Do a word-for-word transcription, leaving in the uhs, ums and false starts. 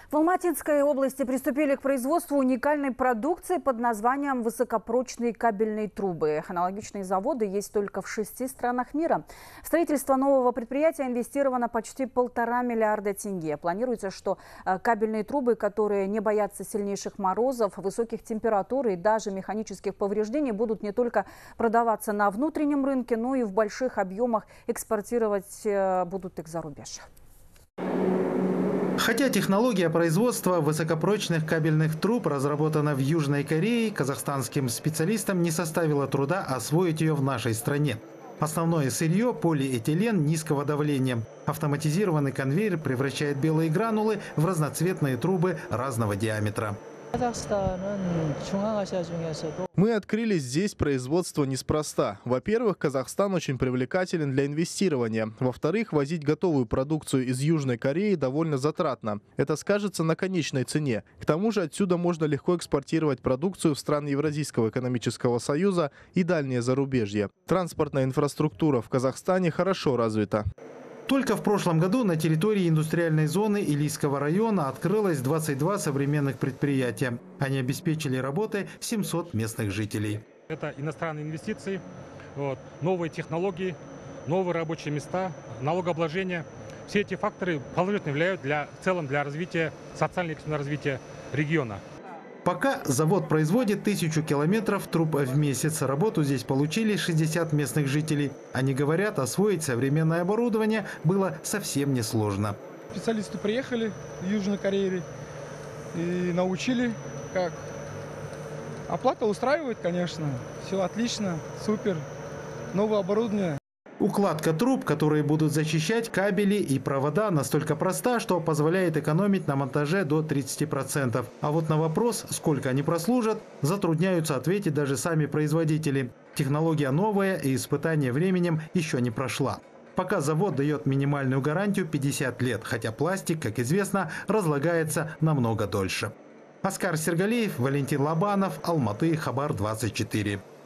В Алматинской области приступили к производству уникальной продукции под названием «Высокопрочные кабельные трубы». Аналогичные заводы есть только в шести странах мира. В строительство нового предприятия инвестировано почти полтора миллиарда тенге. Планируется, что кабельные трубы, которые не боятся сильнейших морозов, высоких температур и даже механических повреждений, будут не только продаваться на внутреннем рынке, но и в больших объемах экспортировать будут их за рубеж. Хотя технология производства высокопрочных кабельных труб разработана в Южной Корее, казахстанским специалистам не составило труда освоить ее в нашей стране. Основное сырье – полиэтилен низкого давления. Автоматизированный конвейер превращает белые гранулы в разноцветные трубы разного диаметра. Мы открыли здесь производство неспроста. Во-первых, Казахстан очень привлекателен для инвестирования. Во-вторых, возить готовую продукцию из Южной Кореи довольно затратно. Это скажется на конечной цене. К тому же отсюда можно легко экспортировать продукцию в страны Евразийского экономического союза и дальнее зарубежье. Транспортная инфраструктура в Казахстане хорошо развита. Только в прошлом году на территории индустриальной зоны Илийского района открылось двадцать два современных предприятия. Они обеспечили работой семьсот местных жителей. Это иностранные инвестиции, вот, новые технологии, новые рабочие места, налогообложение. Все эти факторы положительно влияют для, в целом для развития, социально-экономического развития региона. Пока завод производит тысячу километров труб в месяц. Работу здесь получили шестьдесят местных жителей. Они говорят, освоить современное оборудование было совсем несложно. Специалисты приехали в Южной Корее и научили, как. Оплата устраивает, конечно. Все отлично, супер. Новое оборудование. Укладка труб, которые будут защищать кабели и провода, настолько проста, что позволяет экономить на монтаже до тридцати процентов. А вот на вопрос, сколько они прослужат, затрудняются ответить даже сами производители. Технология новая и испытание временем еще не прошла. Пока завод дает минимальную гарантию пятьдесят лет, хотя пластик, как известно, разлагается намного дольше. Оскар Сергалеев, Валентин Лобанов, Алматы, Хабар двадцать четыре.